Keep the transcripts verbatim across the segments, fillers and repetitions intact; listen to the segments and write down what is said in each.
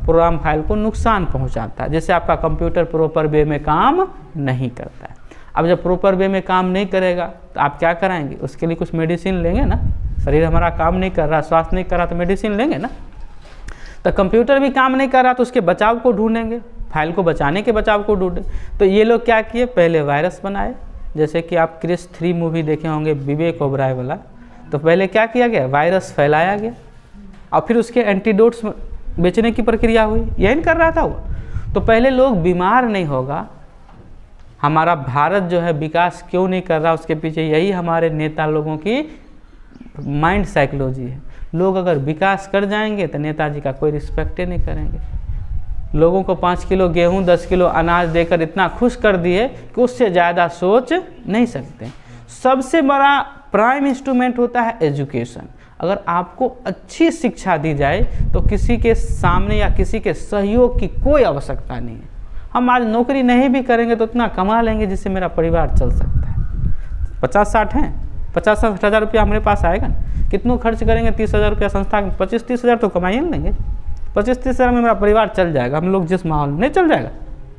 Program file को नुकसान पहुंचाता है, जैसे आपका कंप्यूटर प्रॉपर वे में काम नहीं करता है। अब जब प्रॉपर वे में काम नहीं करेगा तो आप क्या कराएंगे, उसके लिए कुछ मेडिसिन लेंगे ना। शरीर हमारा काम नहीं कर रहा, स्वास्थ्य नहीं कर रहा तो मेडिसिन लेंगे ना। तो कंप्यूटर भी काम नहीं कर रहा तो उसके बचाव को ढूंढेंगे, फाइल को बचाने के बचाव को ढूंढें। तो ये लोग क्या किए, पहले वायरस बनाए, जैसे कि आप क्रिस थ्री मूवी देखे होंगे विवेक ओबराय वाला। तो पहले क्या किया गया, वायरस फैलाया गया और फिर उसके एंटीडोट्स बेचने की प्रक्रिया हुई, यही कर रहा था वो। तो पहले लोग बीमार नहीं होगा, हमारा भारत जो है विकास क्यों नहीं कर रहा, उसके पीछे यही हमारे नेता लोगों की माइंड साइकोलॉजी है। लोग अगर विकास कर जाएंगे तो नेताजी का कोई रिस्पेक्ट ही नहीं करेंगे। लोगों को पाँच किलो गेहूं दस किलो अनाज देकर इतना खुश कर दिए कि उससे ज़्यादा सोच नहीं सकते। सबसे बड़ा प्राइम इंस्ट्रूमेंट होता है एजुकेशन। अगर आपको अच्छी शिक्षा दी जाए तो किसी के सामने या किसी के सहयोग की कोई आवश्यकता नहीं है। हम आज नौकरी नहीं भी करेंगे तो उतना कमा लेंगे जिससे मेरा परिवार चल सकता है। पचास साठ हैं, पचास साठ हज़ार रुपया हमारे पास आएगा ना, कितनों खर्च करेंगे, तीस हज़ार रुपया संस्था में, पच्चीस तीस हज़ार तो कमाइए ना लेंगे। पच्चीस तीस हज़ार में मेरा परिवार चल जाएगा, हम लोग जिस माहौल में नहीं चल जाएगा।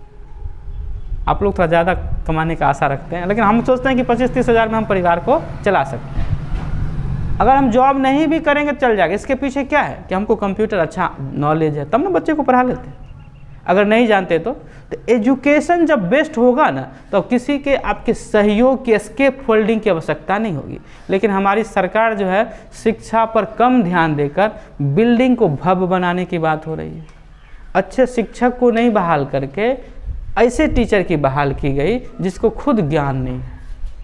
आप लोग थोड़ा ज़्यादा कमाने का आशा रखते हैं, लेकिन हम सोचते हैं कि पच्चीस तीस हज़ार में हम परिवार को चला सकते हैं। अगर हम जॉब नहीं भी करेंगे चल जाएगा। इसके पीछे क्या है कि हमको कंप्यूटर अच्छा नॉलेज है, तब ना बच्चे को पढ़ा लेते हैं। अगर नहीं जानते तो तो एजुकेशन जब बेस्ट होगा ना तो किसी के आपके सहयोग की एस्केप फोल्डिंग की आवश्यकता नहीं होगी। लेकिन हमारी सरकार जो है शिक्षा पर कम ध्यान देकर बिल्डिंग को भव्य बनाने की बात हो रही है। अच्छे शिक्षक को नहीं बहाल करके ऐसे टीचर की बहाल की गई जिसको खुद ज्ञान नहीं है।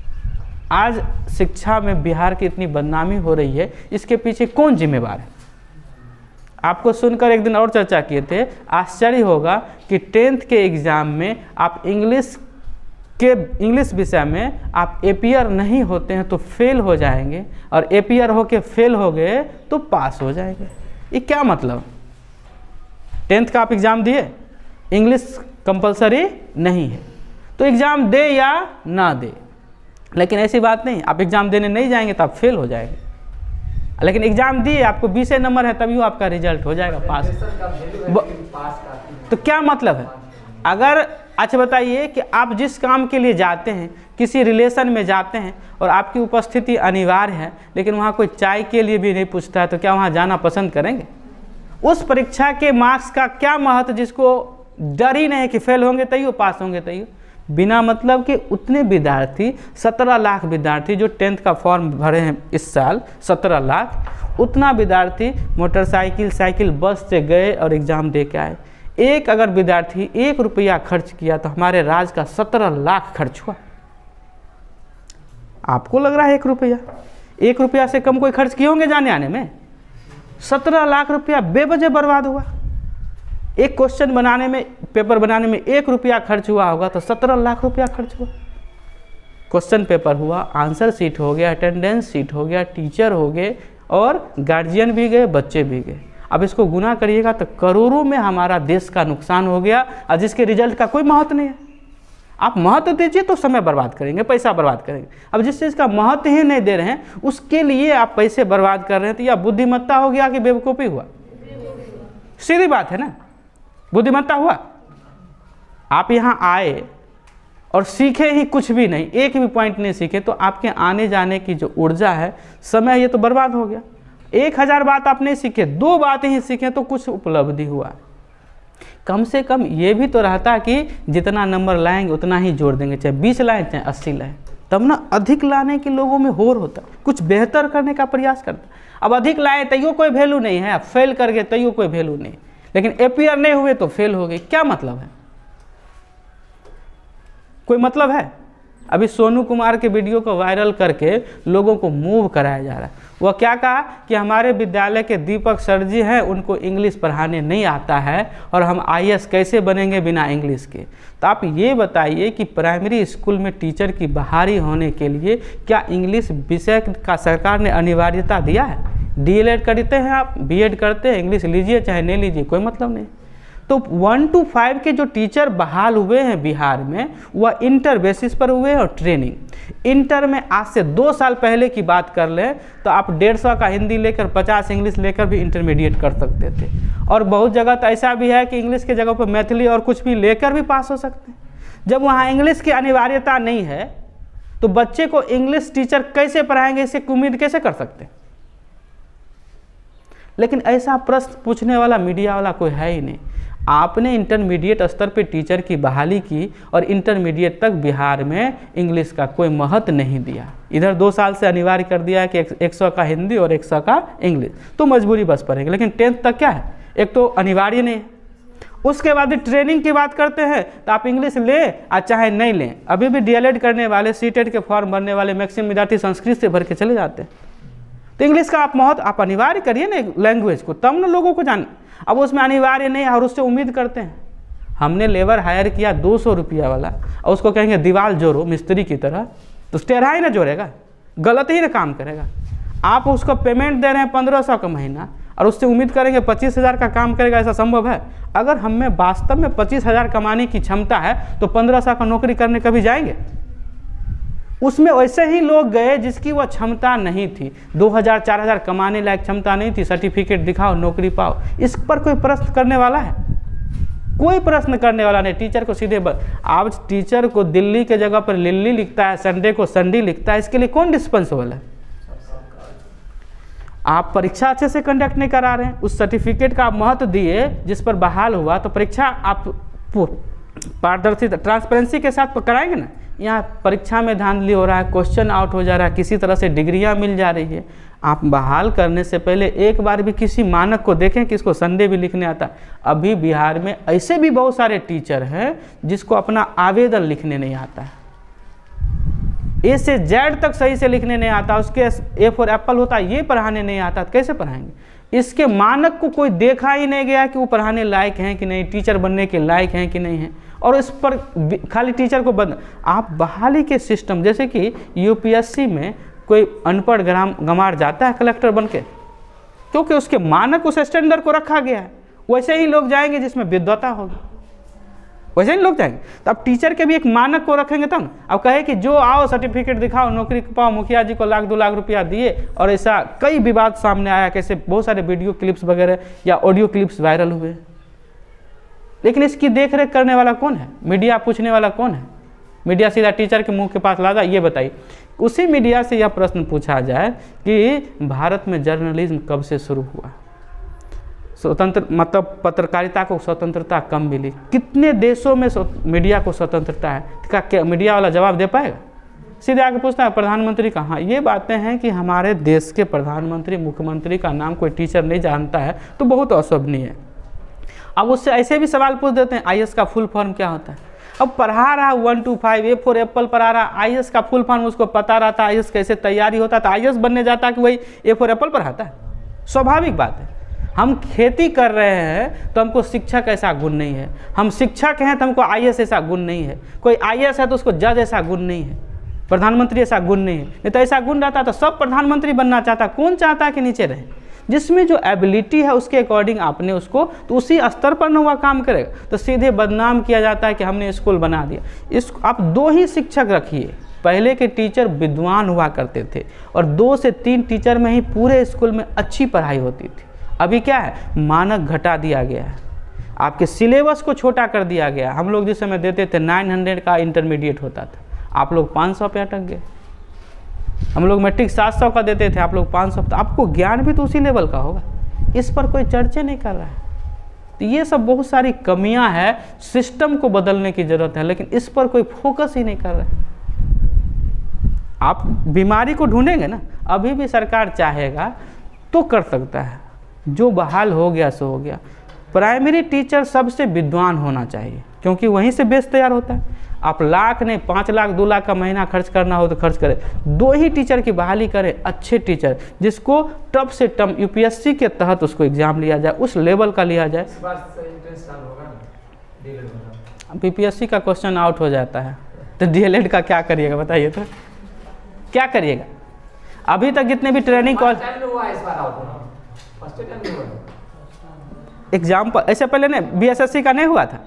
आज शिक्षा में बिहार की इतनी बदनामी हो रही है, इसके पीछे कौन जिम्मेवार है? आपको सुनकर एक दिन और चर्चा किए थे, आश्चर्य होगा कि टेंथ के एग्ज़ाम में आप इंग्लिश के इंग्लिश विषय में आप एपीयर नहीं होते हैं तो फेल हो जाएंगे, और एपीयर होके फेल हो गए तो पास हो जाएंगे। ये क्या मतलब? टेंथ का आप एग्ज़ाम दिए, इंग्लिश कंपलसरी नहीं है तो एग्ज़ाम दे या ना दे, लेकिन ऐसी बात नहीं, आप एग्ज़ाम देने नहीं जाएंगे तो आप फेल हो जाएंगे। लेकिन एग्जाम दिए, आपको बीस नंबर है तभी वो आपका रिजल्ट हो जाएगा पास। तो क्या मतलब है? अगर अच्छा बताइए कि आप जिस काम के लिए जाते हैं, किसी रिलेशन में जाते हैं और आपकी उपस्थिति अनिवार्य है, लेकिन वहाँ कोई चाय के लिए भी नहीं पूछता है, तो क्या वहाँ जाना पसंद करेंगे? उस परीक्षा के मार्क्स का क्या महत्व जिसको डर ही नहीं कि फेल होंगे तैयो पास होंगे तैयो। बिना मतलब कि उतने विद्यार्थी, सत्रह लाख विद्यार्थी जो टेंथ का फॉर्म भरे हैं इस साल, सत्रह लाख, उतना विद्यार्थी मोटरसाइकिल साइकिल बस से गए और एग्ज़ाम दे के आए। एक अगर विद्यार्थी एक रुपया खर्च किया तो हमारे राज्य का सत्रह लाख खर्च हुआ। आपको लग रहा है एक रुपया, एक रुपया से कम कोई खर्च किए होंगे जाने आने में? सत्रह लाख रुपया बेवजह बर्बाद हुआ। एक क्वेश्चन बनाने में, पेपर बनाने में एक रुपया खर्च हुआ होगा तो सत्रह लाख रुपया खर्च हुआ। क्वेश्चन पेपर हुआ, आंसर शीट हो गया, अटेंडेंस शीट हो गया, टीचर हो गए और गार्जियन भी गए, बच्चे भी गए। अब इसको गुना करिएगा तो करोड़ों में हमारा देश का नुकसान हो गया, और जिसके रिजल्ट का कोई महत्व नहीं है। आप महत्व दीजिए तो समय बर्बाद करेंगे, पैसा बर्बाद करेंगे। अब जिस चीज़ का महत्व ही नहीं दे रहे हैं उसके लिए आप पैसे बर्बाद कर रहे हैं, तो यह बुद्धिमत्ता हो गया कि बेवकूफ़ी हुआ? सीधी बात है ना, बुद्धिमत्ता हुआ। आप यहाँ आए और सीखे ही कुछ भी नहीं, एक भी पॉइंट नहीं सीखे, तो आपके आने जाने की जो ऊर्जा है, समय, ये तो बर्बाद हो गया। एक हज़ार बात आप नहीं सीखे, दो बातें ही सीखे तो कुछ उपलब्धि हुआ। कम से कम ये भी तो रहता कि जितना नंबर लाएंगे उतना ही जोड़ देंगे, चाहे बीस लाएँ चाहे अस्सी लाएँ, तब ना अधिक लाने के लोगों में होर होता, कुछ बेहतर करने का प्रयास करता। अब अधिक लाए तैयो कोई वैल्यू नहीं है, फेल कर गए तैयो कोई वैल्यू नहीं, लेकिन एपीआर नहीं हुए तो फेल हो गए। क्या मतलब है? कोई मतलब है? अभी सोनू कुमार के वीडियो को वायरल करके लोगों को मूव कराया जा रहा है। वह क्या कहा कि हमारे विद्यालय के दीपक सर जी हैं, उनको इंग्लिश पढ़ाने नहीं आता है और हम आईएएस कैसे बनेंगे बिना इंग्लिश के। तो आप ये बताइए कि प्राइमरी स्कूल में टीचर की बहाली होने के लिए क्या इंग्लिश विषय का सरकार ने अनिवार्यता दिया है? डीएलएड करते हैं आप, बीएड करते हैं, इंग्लिश लीजिए चाहे नहीं लीजिए, कोई मतलब नहीं। तो वन टू फाइव के जो टीचर बहाल हुए हैं बिहार में वह इंटर बेसिस पर हुए हैं और ट्रेनिंग। इंटर में आज से दो साल पहले की बात कर लें तो आप डेढ़ सौ का हिंदी लेकर पचास इंग्लिश लेकर भी इंटरमीडिएट कर सकते थे, और बहुत जगह तो ऐसा भी है कि इंग्लिश के जगह पर मैथिली और कुछ भी लेकर भी पास हो सकते हैं। जब वहाँ इंग्लिश की अनिवार्यता नहीं है तो बच्चे को इंग्लिश टीचर कैसे पढ़ाएंगे, इससे उम्मीद कैसे कर सकते हैं? लेकिन ऐसा प्रश्न पूछने वाला मीडिया वाला कोई है ही नहीं। आपने इंटरमीडिएट स्तर पे टीचर की बहाली की और इंटरमीडिएट तक बिहार में इंग्लिश का कोई महत्व नहीं दिया। इधर दो साल से अनिवार्य कर दिया है कि एक सौ का हिंदी और एक सौ का इंग्लिश, तो मजबूरी बस पड़ेगी। लेकिन टेंथ तक क्या है, एक तो अनिवार्य नहीं है। उसके बाद ट्रेनिंग की बात करते हैं तो आप इंग्लिश लें या चाहे नहीं लें, अभी भी डीएलएड करने वाले, सीटेट के फॉर्म भरने वाले मैक्सिमम विद्यार्थी संस्कृत से भर के चले जाते हैं। तो इंग्लिश का आप महत्व आप अनिवार्य करिए ना लैंग्वेज को, तब ना लोगों को जान। अब उसमें अनिवार्य नहीं है और उससे उम्मीद करते हैं। हमने लेबर हायर किया दो सौ रुपया वाला और उसको कहेंगे दीवार जोड़ो मिस्त्री की तरह, तो टेढ़ा ही ना जोड़ेगा, गलत ही ना काम करेगा। आप उसको पेमेंट दे रहे हैं पंद्रह सौ का महीना और उससे उम्मीद करेंगे पच्चीस हज़ार का काम करेगा, ऐसा संभव है? अगर हम में वास्तव में पच्चीस हज़ार कमाने की क्षमता है तो पंद्रह सौ का नौकरी करने कभी जाएंगे? उसमें वैसे ही लोग गए जिसकी वह क्षमता नहीं थी, दो हज़ार चार हज़ार कमाने लायक क्षमता नहीं थी, सर्टिफिकेट दिखाओ नौकरी पाओ। इस पर कोई प्रश्न करने वाला है? कोई प्रश्न करने वाला नहीं। टीचर को सीधे ब... आज टीचर को दिल्ली के जगह पर लिल्ली लिखता है, संडे को संडी लिखता है, इसके लिए कौन रिस्पॉन्सिबल है? आप परीक्षा अच्छे से कंडक्ट नहीं करा रहे हैं, उस सर्टिफिकेट का आप महत्व दिए जिस पर बहाल हुआ, तो परीक्षा आप पारदर्शी ट्रांसपेरेंसी के साथ कराएंगे ना। यहाँ परीक्षा में धांधली हो रहा है, क्वेश्चन आउट हो जा रहा है, किसी तरह से डिग्रियाँ मिल जा रही है। आप बहाल करने से पहले एक बार भी किसी मानक को देखें कि इसको संडे भी लिखने आता है। अभी बिहार में ऐसे भी बहुत सारे टीचर हैं जिसको अपना आवेदन लिखने नहीं आता है, ए से जेड तक सही से लिखने नहीं आता, उसके ए फॉर एप्पल होता है ये पढ़ाने नहीं आता, तो कैसे पढ़ाएंगे? इसके मानक को कोई देखा ही नहीं गया कि वो पढ़ाने लायक हैं कि नहीं, टीचर बनने के लायक हैं कि नहीं हैं, और इस पर खाली टीचर को बंद। आप बहाली के सिस्टम, जैसे कि यूपीएससी में कोई अनपढ़ ग्राम गंवार जाता है कलेक्टर बन के, क्योंकि उसके मानक उस स्टैंडर्ड को रखा गया है। वैसे ही लोग जाएंगे जिसमें विद्वता होगी, वैसे ही लोग जाएंगे। तो अब टीचर के भी एक मानक को रखेंगे तब। अब कहे कि जो आओ सर्टिफिकेट दिखाओ नौकरी पाओ, मुखिया जी को लाख दो लाख रुपया दिए, और ऐसा कई विवाद सामने आया, कैसे बहुत सारे वीडियो क्लिप्स वगैरह या ऑडियो क्लिप्स वायरल हुए। लेकिन इसकी देख रेख करने वाला कौन है? मीडिया पूछने वाला कौन है? मीडिया सीधा टीचर के मुंह के पास लादा, ये बताइए। उसी मीडिया से यह प्रश्न पूछा जाए कि भारत में जर्नलिज्म कब से शुरू हुआ, स्वतंत्र मतलब पत्रकारिता को स्वतंत्रता कम मिली, कितने देशों में मीडिया को स्वतंत्रता है? क्या मीडिया वाला जवाब दे पाएगा? सीधे आके पूछता है प्रधानमंत्री का। हाँ, ये बातें हैं कि हमारे देश के प्रधानमंत्री मुख्यमंत्री का नाम कोई टीचर नहीं जानता है तो बहुत अशोभनीय है। अब उससे ऐसे भी सवाल पूछ देते हैं, आई ए एस का फुल फॉर्म क्या होता है? अब पढ़ा रहा one two five A for apple पढ़ा रहा, आई ए एस का फुल फॉर्म उसको पता रहता, आई ए एस कैसे तैयारी होता, तो आई ए एस बनने जाता कि वही ए फॉर एप्पल पढ़ाता है। स्वाभाविक बात है। हम खेती कर रहे हैं तो हमको शिक्षक ऐसा गुण नहीं है, हम शिक्षक हैं तो हमको आई ए एस ऐसा गुण नहीं है, कोई आई ए एस है तो उसको जज ऐसा गुण नहीं है, प्रधानमंत्री ऐसा गुण नहीं है। नहीं तो ऐसा गुण रहता तो सब प्रधानमंत्री बनना चाहता। कौन चाहता है कि नीचे रहे? जिसमें जो एबिलिटी है उसके अकॉर्डिंग आपने उसको, तो उसी स्तर पर न हुआ काम करेगा। तो सीधे बदनाम किया जाता है कि हमने स्कूल बना दिया। इस आप दो ही शिक्षक रखिए। पहले के टीचर विद्वान हुआ करते थे और दो से तीन टीचर में ही पूरे स्कूल में अच्छी पढ़ाई होती थी। अभी क्या है, मानक घटा दिया गया है, आपके सिलेबस को छोटा कर दिया गया। हम लोग जिस समय देते थे नौ सौ का इंटरमीडिएट होता था, आप लोग पाँच सौ पे अटक गए। हम लोग मैट्रिक सात सौ का देते थे, आप लोग पाँच सौ। तो आपको ज्ञान भी तो उसी लेवल का होगा। इस पर कोई चर्चा नहीं कर रहा है। तो ये सब बहुत सारी कमियां हैं, सिस्टम को बदलने की ज़रूरत है, लेकिन इस पर कोई फोकस ही नहीं कर रहा है। आप बीमारी को ढूंढेंगे ना, अभी भी सरकार चाहेगा तो कर सकता है। जो बहाल हो गया सो हो गया। प्राइमरी टीचर सबसे विद्वान होना चाहिए, क्योंकि वहीं से बेस तैयार होता है। आप लाख नहीं, पाँच लाख दो लाख का महीना खर्च करना हो तो खर्च करें, दो ही टीचर की बहाली करें, अच्छे टीचर जिसको टफ से टफ यूपीएससी के तहत उसको एग्जाम लिया जाए, उस लेवल का लिया जाए। बीपीएससी का क्वेश्चन आउट हो जाता है तो डीएलएड का क्या करिएगा बताइए? तो क्या करिएगा? अभी तक जितने भी ट्रेनिंग कॉल एग्जाम्पल, ऐसे पहले नहीं बी एस एस सी का नहीं हुआ था,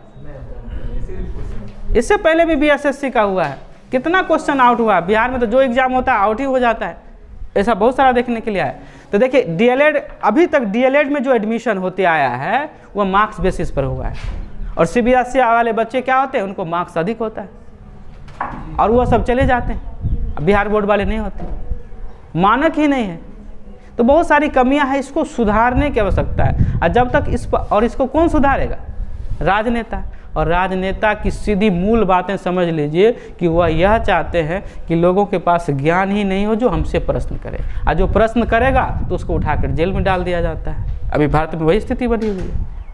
इससे पहले भी बी एस एस सी का हुआ है, कितना क्वेश्चन आउट हुआ है। बिहार में तो जो एग्जाम होता है आउट ही हो जाता है, ऐसा बहुत सारा देखने के लिए आया। तो देखिए डी एल एड, अभी तक डी एल एड में जो एडमिशन होते आया है वो मार्क्स बेसिस पर हुआ है, और सी बी एस ई वाले बच्चे क्या होते हैं, उनको मार्क्स अधिक होता है और वो सब चले जाते हैं। बिहार बोर्ड वाले नहीं होते, मानक ही नहीं है। तो बहुत सारी कमियां हैं, इसको सुधारने की आवश्यकता है। और जब तक इस पर, और इसको कौन सुधारेगा, राजनेता। और राजनेता की सीधी मूल बातें समझ लीजिए कि वह यह चाहते हैं कि लोगों के पास ज्ञान ही नहीं हो जो हमसे प्रश्न करे, और जो प्रश्न करेगा तो उसको उठाकर जेल में डाल दिया जाता है। अभी भारत में वही स्थिति बनी हुई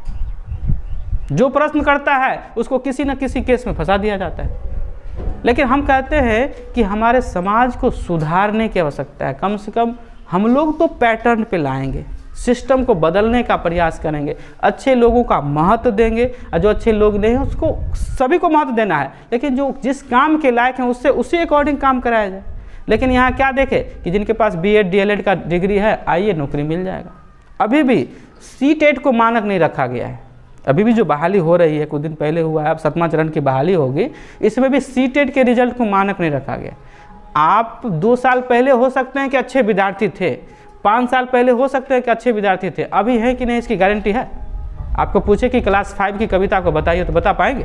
है, जो प्रश्न करता है उसको किसी न किसी केस में फंसा दिया जाता है। लेकिन हम कहते हैं कि हमारे समाज को सुधारने की आवश्यकता है। कम से कम हम लोग तो पैटर्न पे लाएंगे, सिस्टम को बदलने का प्रयास करेंगे, अच्छे लोगों का महत्व देंगे, और जो अच्छे लोग नहीं हैं उसको, सभी को महत्व देना है, लेकिन जो जिस काम के लायक हैं उससे उसी अकॉर्डिंग काम कराया जाए। लेकिन यहाँ क्या देखें कि जिनके पास B Ed D El Ed का डिग्री है, आइए नौकरी मिल जाएगा। अभी भी सी टेट को मानक नहीं रखा गया है, अभी भी जो बहाली हो रही है, कुछ दिन पहले हुआ है, अब सतवां चरण की बहाली होगी, इसमें भी सी टेट के रिजल्ट को मानक नहीं रखा गया। आप दो साल पहले हो सकते हैं कि अच्छे विद्यार्थी थे, पाँच साल पहले हो सकते हैं कि अच्छे विद्यार्थी थे, अभी है कि नहीं इसकी गारंटी है? आपको पूछे कि क्लास फाइव की कविता को बताइए तो बता पाएंगे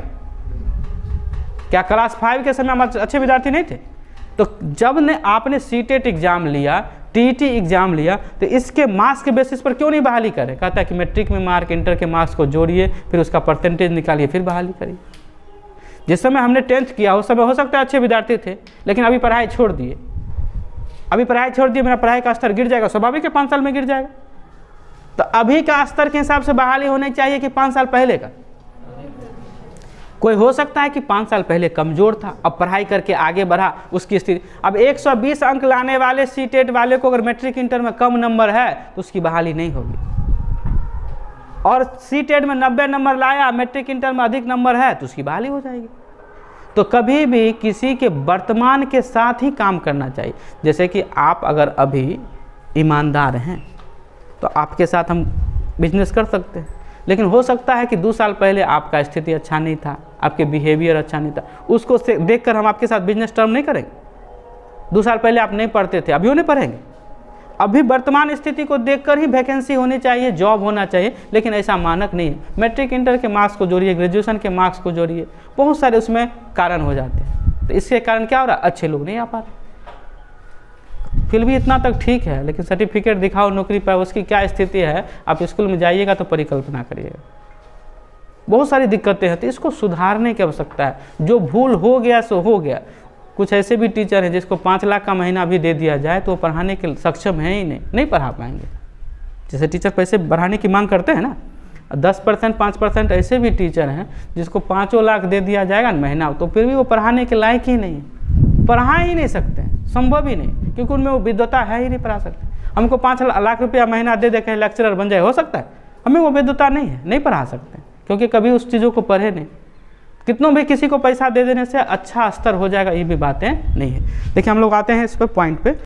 क्या? क्लास फाइव के समय हम अच्छे विद्यार्थी नहीं थे? तो जब ने आपने सी टेट एग्जाम लिया, टी ई टी एग्जाम लिया, तो इसके मार्क्स के बेसिस पर क्यों नहीं बहाली करें? कहता है कि मैट्रिक में मार्क, इंटर के मार्क्स को जोड़िए, फिर उसका परसेंटेज निकालिए, फिर बहाली करिए। जिस समय हमने टेंथ किया उस समय हो सकता है अच्छे विद्यार्थी थे, लेकिन अभी पढ़ाई छोड़ दिए, अभी पढ़ाई छोड़ दिए, मेरा पढ़ाई का स्तर गिर जाएगा, स्वाभाविक है पाँच साल में गिर जाएगा। तो अभी का स्तर के हिसाब से बहाली होनी चाहिए कि पाँच साल पहले का? कोई हो सकता है कि पाँच साल पहले कमज़ोर था, अब पढ़ाई करके आगे बढ़ा, उसकी स्थिति। अब एक सौ बीस अंक लाने वाले सी टेट वाले को अगर मैट्रिक इंटर में कम नंबर है तो उसकी बहाली नहीं होगी, और सी टेट में नब्बे नंबर लाया, मैट्रिक इंटर में अधिक नंबर है तो उसकी बहाली हो जाएगी। तो कभी भी किसी के वर्तमान के साथ ही काम करना चाहिए। जैसे कि आप अगर अभी ईमानदार हैं तो आपके साथ हम बिजनेस कर सकते हैं, लेकिन हो सकता है कि दो साल पहले आपका स्थिति अच्छा नहीं था, आपके बिहेवियर अच्छा नहीं था, उसको देखकर हम आपके साथ बिजनेस टर्म नहीं करेंगे। दो साल पहले आप नहीं पढ़ते थे, अभी वो नहीं पढ़ेंगे। अभी वर्तमान स्थिति को देखकर ही वैकेंसी होनी चाहिए, जॉब होना चाहिए, लेकिन ऐसा मानक नहीं है। मैट्रिक इंटर के मार्क्स को जोड़िए, ग्रेजुएशन के मार्क्स को जोड़िए, बहुत सारे उसमें कारण हो जाते हैं। तो इसके कारण क्या हो रहा है, अच्छे लोग नहीं आ पा रहे। फिर भी इतना तक ठीक है, लेकिन सर्टिफिकेट दिखाओ नौकरी पर, उसकी क्या स्थिति है, आप स्कूल में जाइएगा तो परिकल्पना करिएगा, बहुत सारी दिक्कतें हैं। तो इसको सुधारने की आवश्यकता है। जो भूल हो गया सो हो गया। कुछ ऐसे भी टीचर हैं जिसको पाँच लाख का महीना भी दे दिया जाए तो वो पढ़ाने के सक्षम है ही नहीं, नहीं पढ़ा पाएंगे। जैसे टीचर पैसे बढ़ाने की मांग करते हैं ना, दस परसेंट पाँच परसेंट ऐसे भी टीचर हैं जिसको पाँचों लाख दे दिया जाएगा ना महीना, तो फिर भी वो पढ़ाने के लायक ही नहीं है, पढ़ा ही नहीं सकते हैं, संभव ही नहीं, क्योंकि उनमें वो विद्वता है ही नहीं, पढ़ा सकते। हमको पाँच लाख रुपया महीना दे दे के लेक्चरर बन जाए, हो सकता है? हमें वो विद्वता नहीं है, नहीं पढ़ा सकते, क्योंकि कभी उस चीज़ों को पढ़े नहीं। कितनों भी किसी को पैसा दे देने से अच्छा स्तर हो जाएगा, ये भी बातें नहीं है। देखिए हम लोग आते हैं इस पर पॉइंट पे।